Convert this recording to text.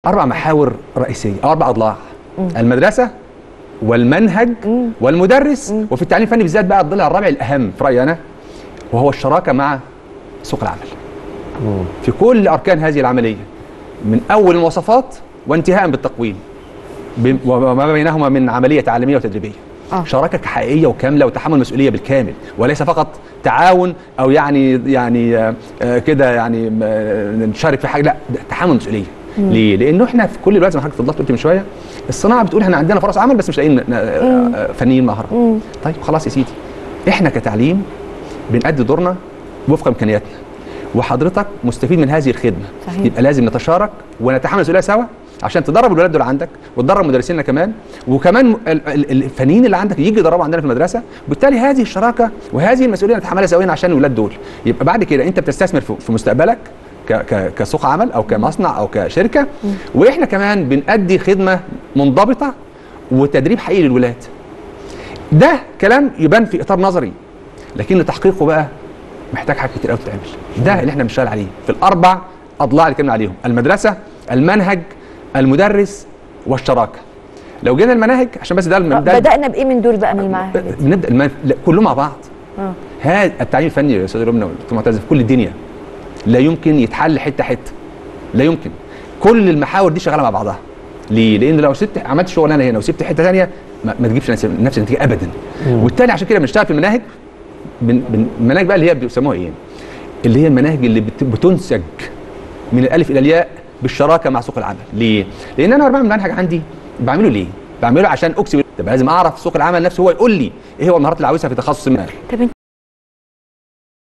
أربع محاور رئيسية أو أربع أضلاع: المدرسة والمنهج والمدرس، وفي التعليم الفني بالذات بقى الضلع الرابع الأهم في رأيي أنا، وهو الشراكة مع سوق العمل في كل أركان هذه العملية، من أول المواصفات وانتهاء بالتقويم وما بينهما من عملية تعليمية وتدريبية. شراكة حقيقية وكاملة وتحمل مسؤولية بالكامل، وليس فقط تعاون أو يعني كده يعني نشارك في حاجة، لا، تحمل مسؤولية. ليه؟ لأنه احنا في كل الوقت زي ما حضرتك اتفضلت قلت من شوية، الصناعة بتقول احنا عندنا فرص عمل بس مش لاقيين فنيين مهرة. طيب خلاص يا سيدي، احنا كتعليم بنأدي دورنا وفق إمكانياتنا، وحضرتك مستفيد من هذه الخدمة. صحيح. يبقى لازم نتشارك ونتحمل مسؤولية سوا عشان تدرب الولاد دول عندك وتدرب مدرسينا كمان، وكمان الفنيين اللي عندك يجي يدربوا عندنا في المدرسه. وبالتالي هذه الشراكه وهذه المسؤوليه نتحملها سويا عشان الولاد دول. يبقى بعد كده انت بتستثمر في مستقبلك كسوق عمل او كمصنع او كشركه، واحنا كمان بنأدي خدمه منضبطه وتدريب حقيقي للولاد. ده كلام يبان في اطار نظري، لكن لتحقيقه بقى محتاج حاجات كتير قوي تتعمل. ده اللي احنا بنشتغل عليه في الاربع اضلاع اللي اتكلمنا عليهم: المدرسه، المنهج، المدرس، والشراكه. لو جينا المناهج عشان بس ده بدأنا بايه من دول بقى من المعاهد؟ بنبدا كلهم مع بعض. هذا التعليم الفني يا استاذ رمنا والدكتور معتز في كل الدنيا لا يمكن يتحل حته حته، لا يمكن. كل المحاور دي شغاله مع بعضها. ليه؟ لان لو سبت عملت شغلانه هنا وسبت حته ثانيه ما تجيبش نفس النتيجه ابدا. وبالتالي عشان كده بنشتغل في المناهج. المناهج بقى اللي هي بيسموها ايه؟ اللي هي المناهج اللي بتنسج من الالف الى الياء بالشراكه مع سوق العمل. ليه؟ لان انا بعمل منهج عندي بعمله ليه؟ بعمله عشان اكسب. طب لازم اعرف سوق العمل نفسه هو يقول لي ايه هو المهارات اللي عاوزها في تخصص ما.